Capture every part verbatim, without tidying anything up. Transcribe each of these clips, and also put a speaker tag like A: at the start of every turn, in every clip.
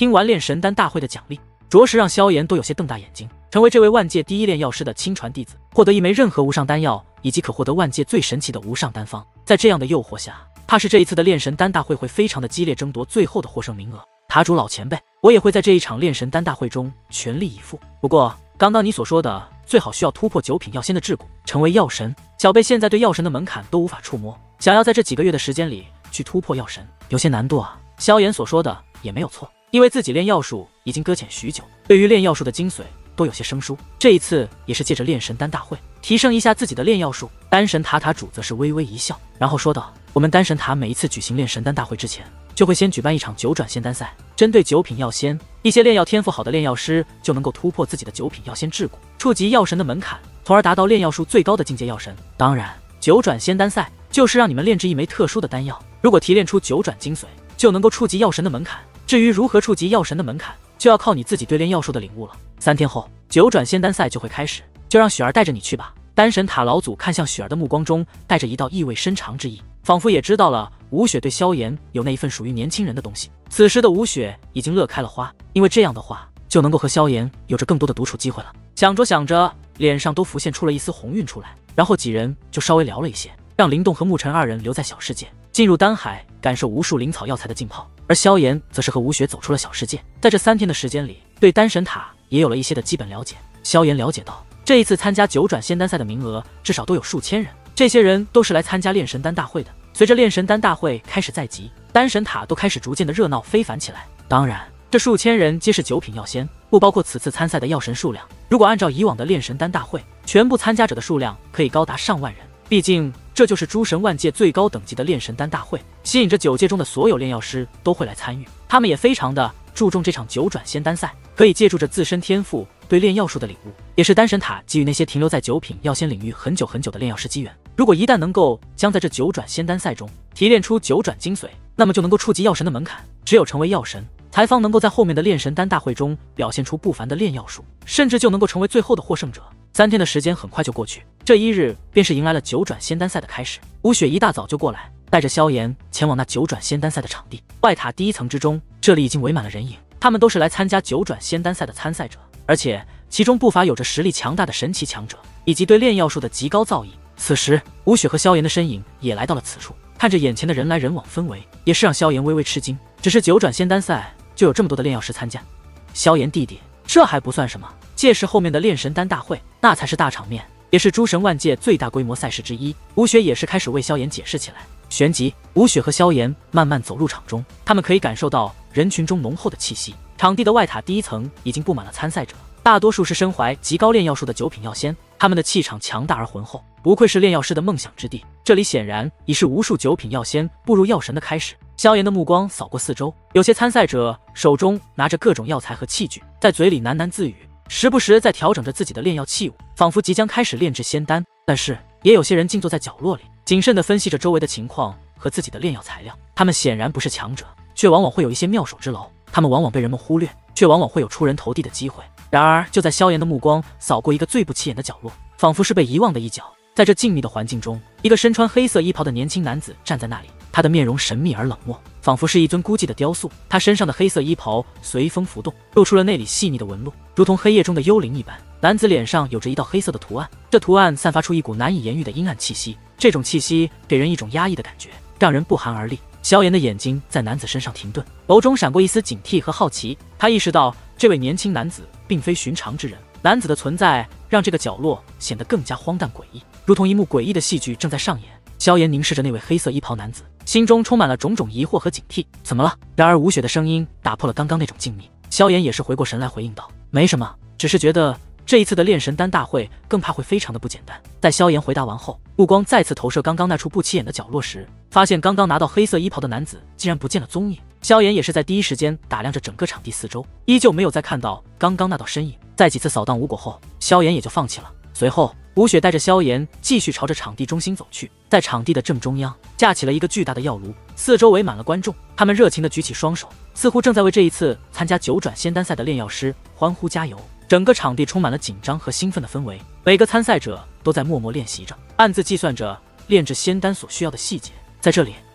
A: 听完炼神丹大会的奖励，着实让萧炎都有些瞪大眼睛。成为这位万界第一炼药师的亲传弟子，获得一枚任何无上丹药，以及可获得万界最神奇的无上丹方，在这样的诱惑下，怕是这一次的炼神丹大会会非常的激烈，争夺最后的获胜名额。塔主老前辈，我也会在这一场炼神丹大会中全力以赴。不过，刚刚你所说的最好需要突破九品药仙的桎梏，成为药神。小辈现在对药神的门槛都无法触摸，想要在这几个月的时间里去突破药神，有些难度啊。萧炎所说的也没有错，因为自己炼药术已经搁浅许久，对于炼药术的精髓都有些生疏。这一次也是借着炼神丹大会提升一下自己的炼药术。丹神塔塔主则是微微一笑，然后说道：“我们丹神塔每一次举行炼神丹大会之前，就会先举办一场九转仙丹赛，针对九品药仙，一些炼药天赋好的炼药师就能够突破自己的九品药仙桎梏，触及药神的门槛，从而达到炼药术最高的境界药神。当然，九转仙丹赛就是让你们炼制一枚特殊的丹药，如果提炼出九转精髓，就能够触及药神的门槛。至于如何触及药神的门槛，就要靠你自己对炼药术的领悟了。三天后，九转仙丹赛就会开始，就让雪儿带着你去吧。”丹神塔老祖看向雪儿的目光中带着一道意味深长之意，仿佛也知道了吴雪对萧炎有那一份属于年轻人的东西。此时的吴雪已经乐开了花，因为这样的话就能够和萧炎有着更多的独处机会了。想着想着，脸上都浮现出了一丝红晕出来，然后几人就稍微聊了一些，让林动和沐尘二人留在小世界，进入丹海感受无数灵草药材的浸泡，而萧炎则是和吴雪走出了小世界。在这三天的时间里，对丹神塔也有了一些的基本了解。萧炎了解到，这一次参加九转仙丹赛的名额至少都有数千人，这些人都是来参加炼神丹大会的。随着炼神丹大会开始在即，丹神塔都开始逐渐的热闹非凡起来。当然，这数千人皆是九品药仙，不包括此次参赛的药神数量。如果按照以往的炼神丹大会，全部参加者的数量可以高达上万人。毕竟这就是诸神万界最高等级的炼神丹大会，吸引着九界中的所有炼药师都会来参与。他们也非常的注重这场九转仙丹赛，可以借助着自身天赋对炼药术的领悟，也是丹神塔给予那些停留在九品药仙领域很久很久的炼药师机缘。如果一旦能够将在这九转仙丹赛中提炼出九转精髓，那么就能够触及药神的门槛。只有成为药神，才方能够在后面的炼神丹大会中表现出不凡的炼药术，甚至就能够成为最后的获胜者。三天的时间很快就过去，这一日便是迎来了九转仙丹赛的开始。吴雪一大早就过来，带着萧炎前往那九转仙丹赛的场地。外塔第一层之中，这里已经围满了人影，他们都是来参加九转仙丹赛的参赛者，而且其中不乏有着实力强大的神奇强者，以及对炼药术的极高造诣。此时，吴雪和萧炎的身影也来到了此处，看着眼前的人来人往氛围，也是让萧炎微微吃惊。只是九转仙丹赛就有这么多的炼药师参加，萧炎弟弟，这还不算什么，届时后面的炼神丹大会那才是大场面，也是诸神万界最大规模赛事之一。吴雪也是开始为萧炎解释起来。旋即，吴雪和萧炎慢慢走入场中，他们可以感受到人群中浓厚的气息。场地的外塔第一层已经布满了参赛者，大多数是身怀极高炼药术的九品药仙，他们的气场强大而浑厚，不愧是炼药师的梦想之地。这里显然已是无数九品药仙步入药神的开始。萧炎的目光扫过四周，有些参赛者手中拿着各种药材和器具，在嘴里喃喃自语，时不时在调整着自己的炼药器物，仿佛即将开始炼制仙丹。但是也有些人静坐在角落里，谨慎地分析着周围的情况和自己的炼药材料。他们显然不是强者，却往往会有一些妙手之劳，他们往往被人们忽略，却往往会有出人头地的机会。然而就在萧炎的目光扫过一个最不起眼的角落，仿佛是被遗忘的一角，在这静谧的环境中，一个身穿黑色衣袍的年轻男子站在那里，他的面容神秘而冷漠，仿佛是一尊孤寂的雕塑。他身上的黑色衣袍随风浮动，露出了内里细腻的纹路，如同黑夜中的幽灵一般。男子脸上有着一道黑色的图案，这图案散发出一股难以言喻的阴暗气息，这种气息给人一种压抑的感觉，让人不寒而栗。萧炎的眼睛在男子身上停顿，眸中闪过一丝警惕和好奇。他意识到这位年轻男子并非寻常之人，男子的存在让这个角落显得更加荒诞诡异，如同一幕诡异的戏剧正在上演。萧炎凝视着那位黑色衣袍男子，心中充满了种种疑惑和警惕。怎么了？然而吴雪的声音打破了刚刚那种静谧。萧炎也是回过神来回应道：没什么，只是觉得这一次的炼神丹大会更怕会非常的不简单。在萧炎回答完后，目光再次投射刚刚那处不起眼的角落时，发现刚刚拿到黑色衣袍的男子竟然不见了踪影。萧炎也是在第一时间打量着整个场地四周，依旧没有再看到刚刚那道身影。在几次扫荡无果后，萧炎也就放弃了。随后吴雪带着萧炎继续朝着场地中心走去，在场地的正中央架起了一个巨大的药炉，四周围满了观众，他们热情地举起双手，似乎正在为这一次参加九转仙丹赛的炼药师欢呼加油。整个场地充满了紧张和兴奋的氛围，每个参赛者都在默默练习着，暗自计算着炼制仙丹所需要的细节。在这里，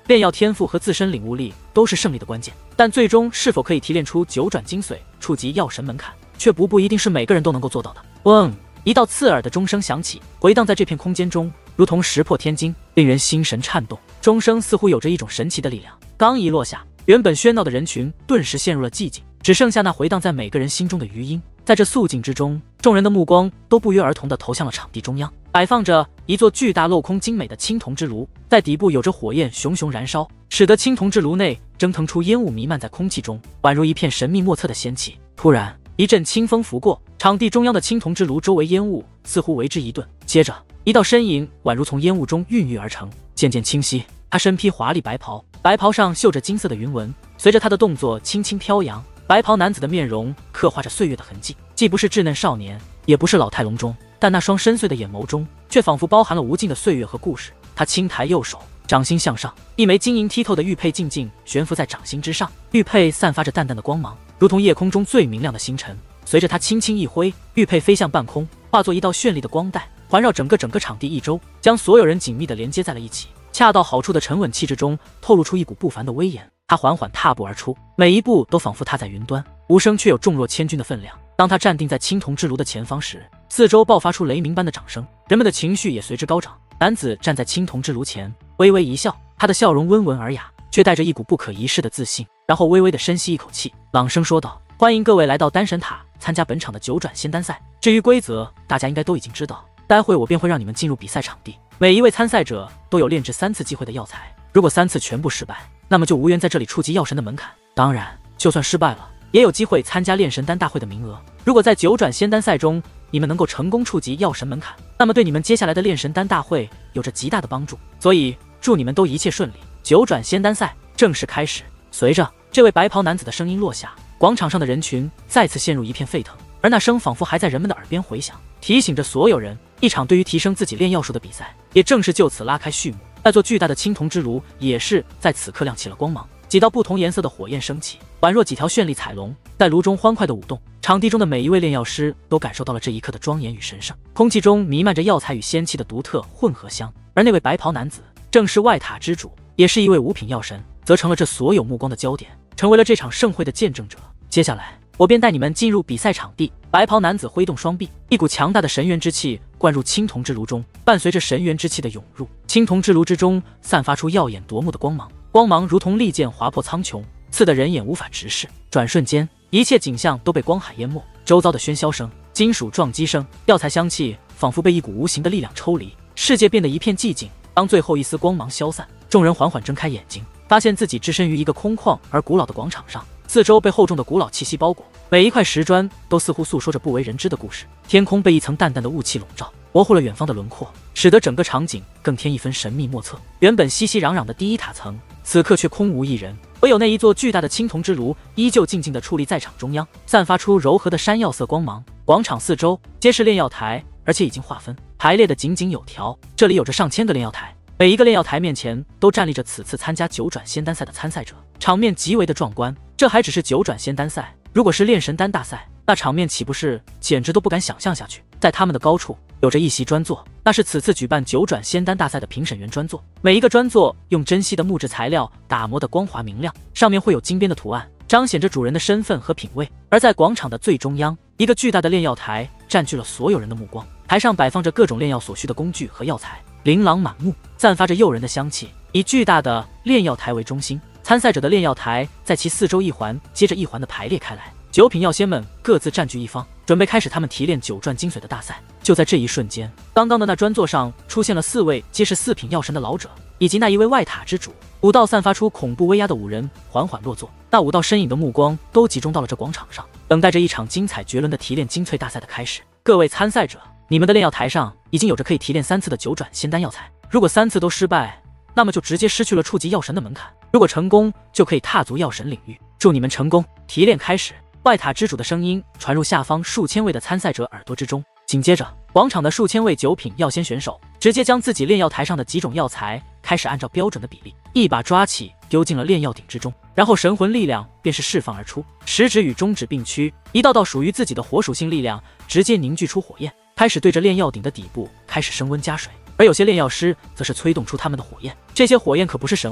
A: 炼药天赋和自身领悟力都是胜利的关键，但最终是否可以提炼出九转精髓，触及药神门槛，却不不一定是每个人都能够做到的。嗡！一道刺耳的钟声响起，回荡在这片空间中，如同石破天惊，令人心神颤动。钟声似乎有着一种神奇的力量，刚一落下，原本喧闹的人群顿时陷入了寂静，只剩下那回荡在每个人心中的余音。在这肃静之中，众人的目光都不约而同地投向了场地中央，摆放着一座巨大镂空精美的青铜之炉，在底部有着火焰熊熊燃烧，使得青铜之炉内蒸腾出烟雾弥漫在空气中，宛如一片神秘莫测的仙气。突然，一阵清风拂过，场地中央的青铜之炉周围烟雾似乎为之一顿，接着一道身影宛如从烟雾中孕育而成，渐渐清晰。他身披华丽白袍，白袍上绣着金色的云纹，随着他的动作轻轻飘扬。白袍男子的面容刻画着岁月的痕迹，既不是稚嫩少年，也不是老态龙钟，但那双深邃的眼眸中却仿佛包含了无尽的岁月和故事。他轻抬右手，掌心向上，一枚晶莹剔透的玉佩静静悬浮在掌心之上，玉佩散发着淡淡的光芒，如同夜空中最明亮的星辰。随着他轻轻一挥，玉佩飞向半空，化作一道绚丽的光带，环绕整个整个场地一周，将所有人紧密地连接在了一起。恰到好处的沉稳气质中透露出一股不凡的威严。他缓缓踏步而出，每一步都仿佛踏在云端，无声却有重若千钧的分量。当他站定在青铜之炉的前方时，四周爆发出雷鸣般的掌声，人们的情绪也随之高涨。男子站在青铜之炉前，微微一笑，他的笑容温文尔雅，却带着一股不可一世的自信。然后微微地深吸一口气，朗声说道：“欢迎各位来到丹神塔参加本场的九转仙丹赛。至于规则，大家应该都已经知道。待会我便会让你们进入比赛场地，每一位参赛者都有炼制三次机会的药材，如果三次全部失败，那么就无缘在这里触及药神的门槛。当然，就算失败了，也有机会参加炼神丹大会的名额。如果在九转仙丹赛中，你们能够成功触及药神门槛，那么对你们接下来的炼神丹大会有着极大的帮助。所以，祝你们都一切顺利。九转仙丹赛正式开始。”随着这位白袍男子的声音落下，广场上的人群再次陷入一片沸腾，而那声仿佛还在人们的耳边回响，提醒着所有人，一场对于提升自己炼药术的比赛也正是就此拉开序幕。那座巨大的青铜之炉也是在此刻亮起了光芒，几道不同颜色的火焰升起，宛若几条绚丽彩龙，在炉中欢快的舞动。场地中的每一位炼药师都感受到了这一刻的庄严与神圣，空气中弥漫着药材与仙气的独特混合香。而那位白袍男子正是外塔之主，也是一位五品药神，则成了这所有目光的焦点，成为了这场盛会的见证者。接下来，我便带你们进入比赛场地。白袍男子挥动双臂，一股强大的神元之气灌入青铜之炉中，伴随着神元之气的涌入，青铜之炉之中散发出耀眼夺目的光芒，光芒如同利剑划破苍穹，刺得人眼无法直视。转瞬间，一切景象都被光海淹没，周遭的喧嚣声、金属撞击声、药材香气仿佛被一股无形的力量抽离，世界变得一片寂静。当最后一丝光芒消散，众人缓缓睁开眼睛，发现自己置身于一个空旷而古老的广场上，四周被厚重的古老气息包裹，每一块石砖都似乎诉说着不为人知的故事。天空被一层淡淡的雾气笼罩，模糊了远方的轮廓，使得整个场景更添一分神秘莫测。原本熙熙攘攘的第一塔层，此刻却空无一人，唯有那一座巨大的青铜之炉依旧静静地矗立在场中央，散发出柔和的山药色光芒。广场四周皆是炼药台，而且已经划分排列的井井有条，这里有着上千个炼药台，每一个炼药台面前都站立着此次参加九转仙丹赛的参赛者，场面极为的壮观。这还只是九转仙丹赛，如果是炼神丹大赛，那场面岂不是简直都不敢想象下去。在他们的高处有着一席专座，那是此次举办九转仙丹大赛的评审员专座，每一个专座用珍稀的木质材料打磨的光滑明亮，上面会有金边的图案，彰显着主人的身份和品味。而在广场的最中央，一个巨大的炼药台占据了所有人的目光，台上摆放着各种炼药所需的工具和药材，琳琅满目，散发着诱人的香气。以巨大的炼药台为中心，参赛者的炼药台在其四周一环接着一环的排列开来，九品药仙们各自占据一方，准备开始他们提炼九转精髓的大赛。就在这一瞬间，刚刚的那专座上出现了四位皆是四品药神的老者，以及那一位外塔之主。五道散发出恐怖威压的五人缓缓落座，那五道身影的目光都集中到了这广场上，等待着一场精彩绝伦的提炼精粹大赛的开始。各位参赛者，你们的炼药台上已经有着可以提炼三次的九转仙丹药材，如果三次都失败，那么就直接失去了触及药神的门槛，如果成功，就可以踏足药神领域。祝你们成功！提炼开始。外塔之主的声音传入下方数千位的参赛者耳朵之中，紧接着，广场的数千位九品药仙选手直接将自己炼药台上的几种药材开始按照标准的比例一把抓起，丢进了炼药鼎之中，然后神魂力量便是释放而出，食指与中指并驱，一道道属于自己的火属性力量直接凝聚出火焰，开始对着炼药鼎的底部开始升温加水。而有些炼药师则是催动出他们的火焰，这些火焰可不是神火，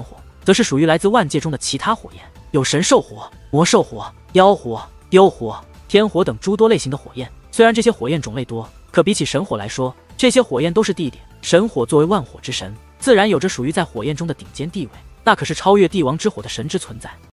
A: 则是属于来自万界中的其他火焰，有神兽火、魔兽火、妖火、幽火、天火等诸多类型的火焰。虽然这些火焰种类多，可比起神火来说，这些火焰都是地点。神火作为万火之神，自然有着属于在火焰中的顶尖地位，那可是超越帝王之火的神之存在。